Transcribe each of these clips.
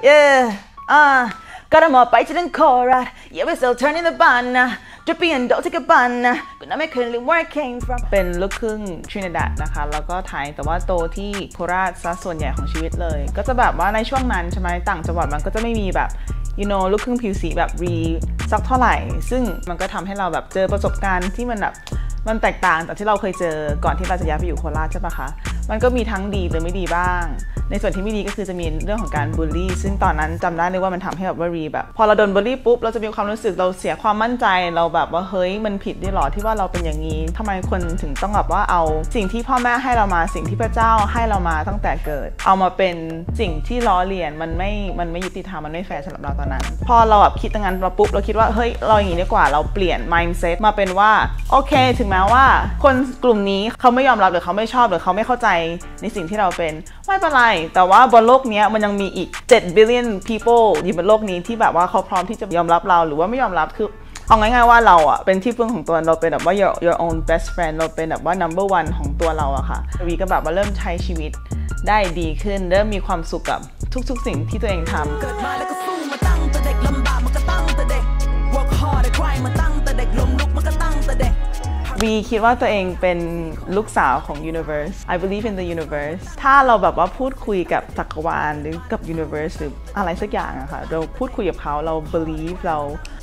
yeah got them up biting Korat yeah we're still turning the banana drippy and don't take a banana ก็น่าไม่เคยลืม where I came from เป็นลูกครึ่งทรินิดาดนะคะแล้วก็ไทยแต่ว่าโตที่โคราชซะส่วนใหญ่ของชีวิตเลยก็จะแบบว่าในช่วงนั้นใช่ไหมต่างจังหวัดมันก็จะไม่มีแบบลูกครึ่งผิวสีแบบรีสักเท่าไหร่ซึ่งมันก็ทำให้เราแบบเจอประสบการณ์ที่มันแบบมันแตกต่างจากที่เราเคยเจอก่อนที่เราจะย้ายไปอยู่โคราชใช่ปะคะมันก็มีทั้งดีหรือไม่ดีบ้างในส่วนที่ไม่ดีก็คือจะมีเรื่องของการบูลลี่ซึ่งตอนนั้นจำได้เลยว่ามันทำให้แบบว่ารีแบบพอเราโดนบูลลี่ปุ๊บเราจะมีความรู้สึกเราเสียความมั่นใจเราแบบว่าเฮ้ยมันผิดด้วยหรอที่ว่าเราเป็นอย่างนี้ทำไมคนถึงต้องแบบว่าเอาสิ่งที่พ่อแม่ให้เรามาสิ่งที่พระเจ้าให้เรามาตั้งแต่เกิดเอามาเป็นสิ่งที่ล้อเลียนมันไม่ยุติธรรมมันไม่แฟร์สำหรับเราตอนนั้นพอเราแบบคิดตั้งนั้นเราปุ๊บเราคิดว่าเฮ้ยเราอย่างนี้ดีกว่าเราเปลี่ยน mindset มาเป็นว่าโอเคถึงแม้ว่าคนกลุ่มนี้เขาไม่ยอมรับหรือเขาไม่ชอบหรือเขาไม่เข้าใจในสิ่งที่เราเป็นไม่เป็นไรแต่ว่าบนโลกนี้มันยังมีอีก7 billion people อยู่บนโลกนี้ที่แบบว่าเขาพร้อมที่จะยอมรับเราหรือว่าไม่ยอมรับคือเอาง่ายๆว่าเราอ่ะเป็นที่พึ่งของตัวเราเป็นแบบว่า your own best friend เราเป็นแบบว่า number one ของตัวเราอะค่ะวีก็แบบว่าเริ่มใช้ชีวิตได้ดีขึ้นเริ่มมีความสุขกับทุกๆสิ่งที่ตัวเองทำเกิดมาแล้วก็สู้มาตั้งแต่เด็กลำบากมันก็ตั้งแต่เด็ก work hard ได้ใครมาตั้งแต่เด็กล้มลุกมันก็ตั้งแต่เด็กวีคิดว่าตัวเองเป็นลูกสาวของ universe I believe in the universe ถ้าเราแบบว่าพูดคุยกับจักรวาลหรือกับ universe หรืออะไรสักอย่างอะค่ะเราพูดคุยกับเขาเรา believe เรา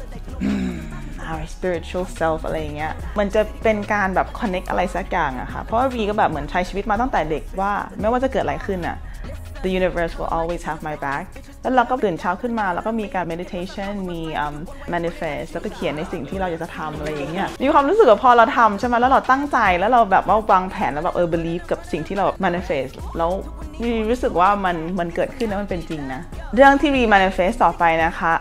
our spiritual self อะไรอย่างเงี้ยมันจะเป็นการแบบ connect อะไรสักอย่างอะค่ะเพราะว่าวีก็แบบเหมือนใช้ชีวิตมาตั้งแต่เด็กว่าไม่ว่าจะเกิดอะไรขึ้นอะ the universe will always have my back แล้วเราก็ตื่นเช้าขึ้นมาแล้วก็มีการ meditation มี manifest แล้วก็เขียนในสิ่งที่เราอยากจะทำอะไรอย่างเงี้ยมีความรู้สึกว่าพอเราทำใช่ไหมแล้วเราตั้งใจแล้วเราแบบว่าวางแผนแล้วแบบbelieve กับสิ่งที่เรา manifest แล้วรู้สึกว่ามันเกิดขึ้นแล้วมันเป็นจริงนะเรื่องที่ manifest ต่อไปนะคะ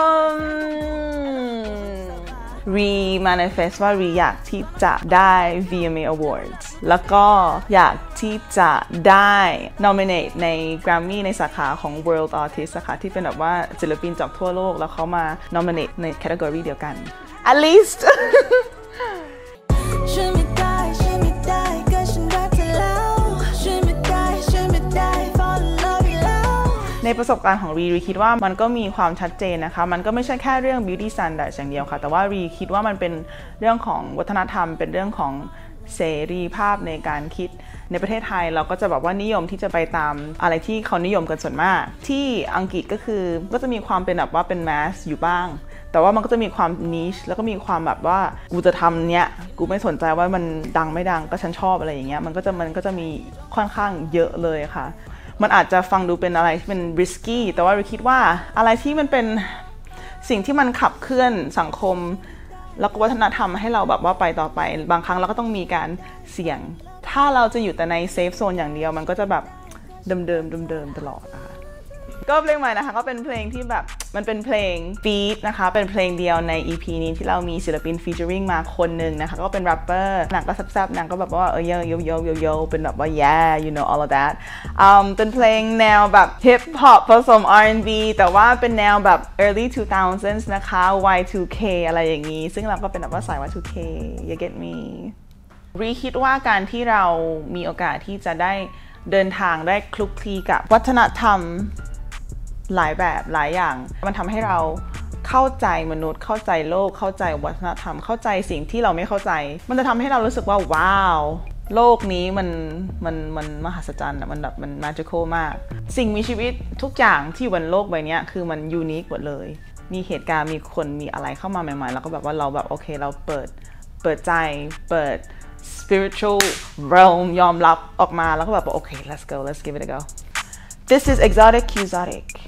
manifest ว่าอยากที่จะได้ VMA Awards แล้วก็อยากที่จะได้ nominate ใน Grammy ในสาขาของ World Artist สาขาที่เป็นแบบว่าศิลปินจากทั่วโลกแล้วเขามา nominate ใน category เดียวกัน at least ในประสบการณ์ของรีคิดว่ามันก็มีความชัดเจนนะคะมันก็ไม่ใช่แค่เรื่อง beauty standard อย่างเดียวค่ะแต่ว่ารีคิดว่ามันเป็นเรื่องของวัฒนธรรมเป็นเรื่องของเสรีภาพในการคิดในประเทศไทยเราก็จะแบบว่านิยมที่จะไปตามอะไรที่เขานิยมกันส่วนมากที่อังกฤษก็คือก็จะมีความเป็นแบบว่าเป็น mass อยู่บ้างแต่ว่ามันก็จะมีความ niche แล้วก็มีความแบบว่ากูจะทำเนี้ยกูไม่สนใจว่ามันดังไม่ดังก็ฉันชอบอะไรอย่างเงี้ยมันก็จะมีค่อนข้างเยอะเลยค่ะมันอาจจะฟังดูเป็นอะไรที่เป็น risky แต่ว่าเราคิดว่าอะไรที่มันเป็นสิ่งที่มันขับเคลื่อนสังคมแล้วก็วัฒนธรรมให้เราแบบว่าไปต่อไปบางครั้งเราก็ต้องมีการเสี่ยงถ้าเราจะอยู่แต่ในเซฟโซนอย่างเดียวมันก็จะแบบเดิมตลอดนะคะก็เพลงใหม่นะคะก็เป็นเพลงที่แบบมันเป็นเพลงฟีดนะคะเป็นเพลงเดียวใน EP นี้ที่เรามีศิลปินฟีเจอริงมาคนหนึ่งนะคะก็เป็นแรปเปอร์นางก็แซ่บๆนางก็แบบว่าโยเป็นแบบว่า yeah you know all of that เป็นเพลงแนวแบบ hip hop ผสม R&B แต่ว่าเป็นแนวแบบ early 2000s นะคะ Y2K อะไรอย่างนี้ซึ่งเราก็เป็นแบบว่าสาย Y2K you get me รีคิดว่าการที่เรามีโอกาสที่จะได้เดินทางได้คลุกคลีกับวัฒนธรรมหลายแบบหลายอย่างมันทำให้เราเข้าใจมนุษย์เข้าใจโลกเข้าใจวัฒนธรรมเข้าใจสิ่งที่เราไม่เข้าใจมันจะทำให้เรารู้สึกว่าว้าวโลกนี้มันมหัศจรรย์มันแบบมัน magical มากสิ่งมีชีวิตทุกอย่างที่อยู่บนโลกใบนี้คือมันยูนิคหมดเลยมีเหตุการณ์มีคนมีอะไรเข้ามาใหม่ๆแล้วก็แบบว่าเราแบบโอเคเราเปิดใจเปิด spiritual realm ยอมรับออกมาแล้วก็แบบโอเค let's give it a go This is Exotic Qzotic